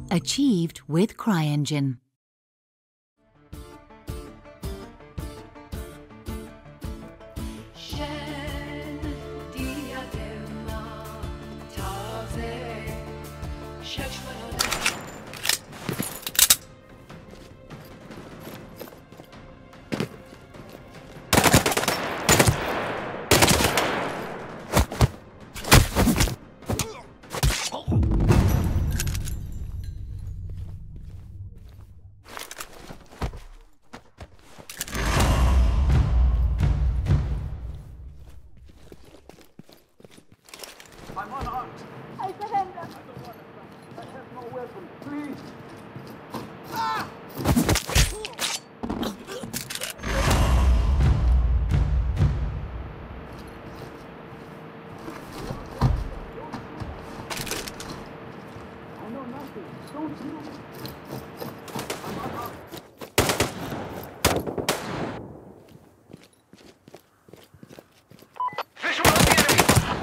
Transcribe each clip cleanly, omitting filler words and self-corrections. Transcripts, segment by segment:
Achieved with CryEngine. I'm unarmed. I surrender. I don't want to fight. I have no weapon. Please. Ah! I know nothing. Don't you? I'm unarmed. Visual on the enemy!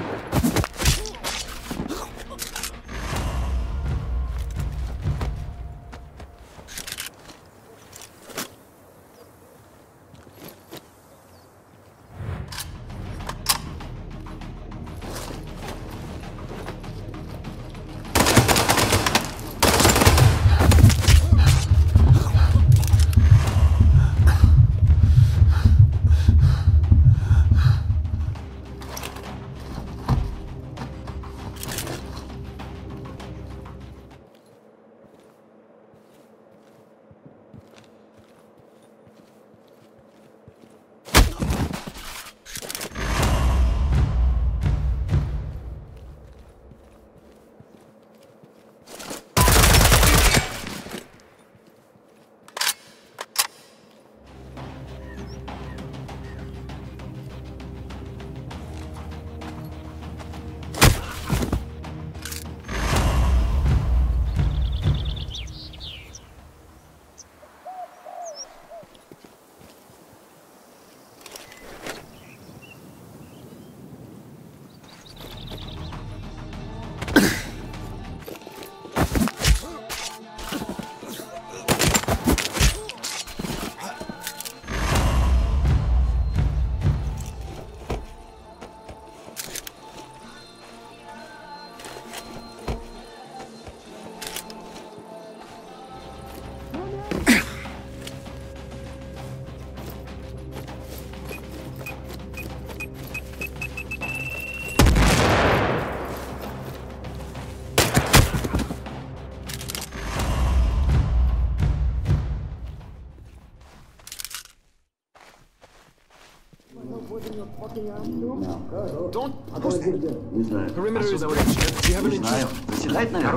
Don't push me. Не знаю. Perimeter is breached. Do you have any... Не знаю. Заседать, наверное?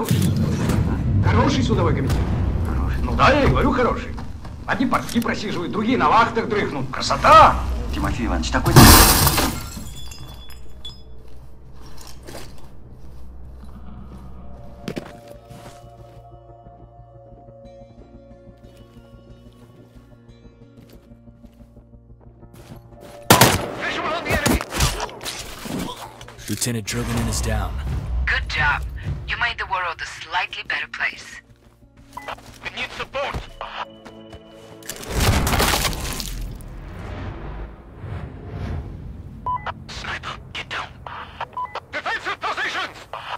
Хороший судовой комитет. Ну да, я и говорю хороший. Одни портки просиживают, другие на вахтах дрыхнут. Красота! Тимофей Иванович, такой... Visual on the enemy! Lieutenant Drogonin is down. Good job. You made the world a slightly better place. We need support. Sniper, get down. Defensive positions!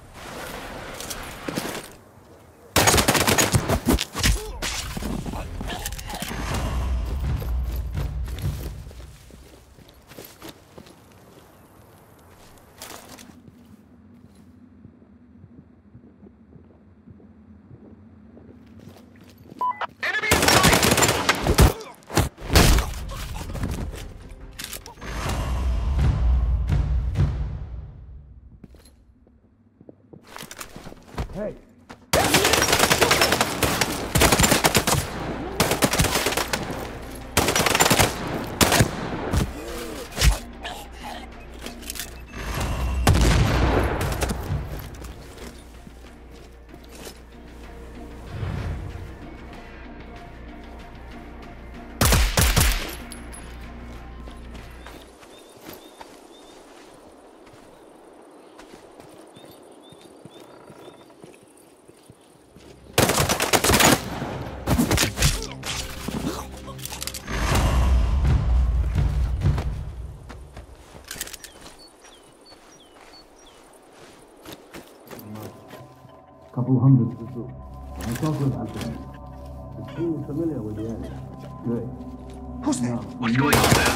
Enemy in sight! Hey, couple hundred to do. I talked with Anthony. He seems familiar with the area. Good. Who's there? What's going on there?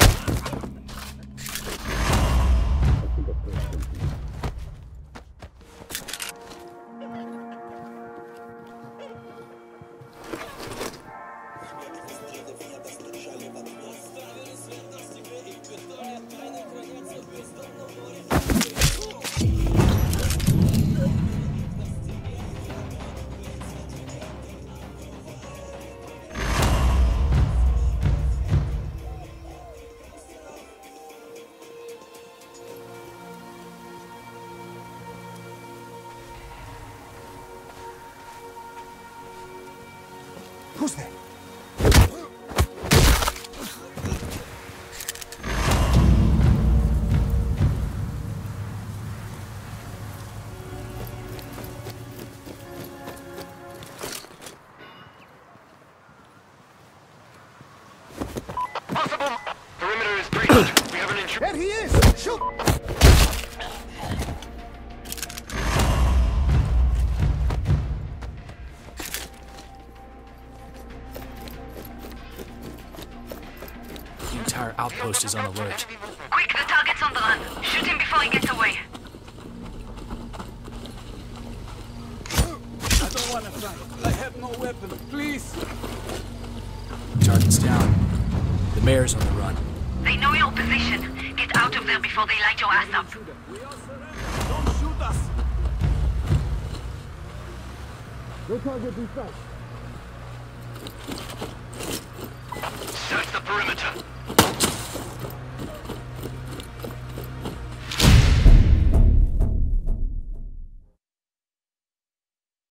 Who's there? Possible! Perimeter is breached. We have an intruder. There he is! Shoot! The entire outpost is on alert. Quick, the target's on the run. Shoot him before he gets away. I don't want to fight. I have no weapon. Please. Target's down. The mayor's on the run. They know your position. Get out of there before they light your ass up. We are surrounded. Don't shoot us. No target in sight. Search the perimeter.